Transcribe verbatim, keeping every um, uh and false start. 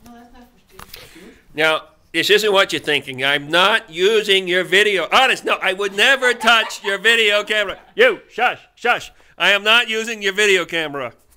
No, that's not for Steve. Now, this isn't what you're thinking. I'm not using your video. Honest, no, I would never touch your video camera. You, shush, shush. I am not using your video camera.